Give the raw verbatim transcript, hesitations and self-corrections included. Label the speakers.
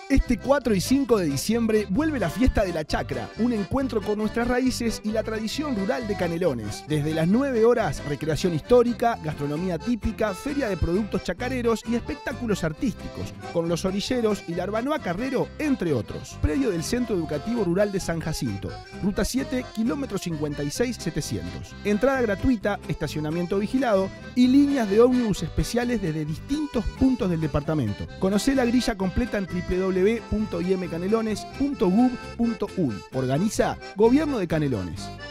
Speaker 1: Este cuatro y cinco de diciembre vuelve la fiesta de la chacra, un encuentro con nuestras raíces y la tradición rural de Canelones. Desde las nueve horas, recreación histórica, gastronomía típica, feria de productos chacareros y espectáculos artísticos, con los orilleros y la Arbanoa Carrero, entre otros. Predio del Centro Educativo Rural de San Jacinto, Ruta siete, kilómetro cincuenta y seis setecientos. Entrada gratuita, estacionamiento vigilado y líneas de ómnibus especiales desde distintos puntos del departamento. Conocé la grilla completa en doble u doble u doble u punto i m canelones punto gov punto uy. Organiza Gobierno de Canelones.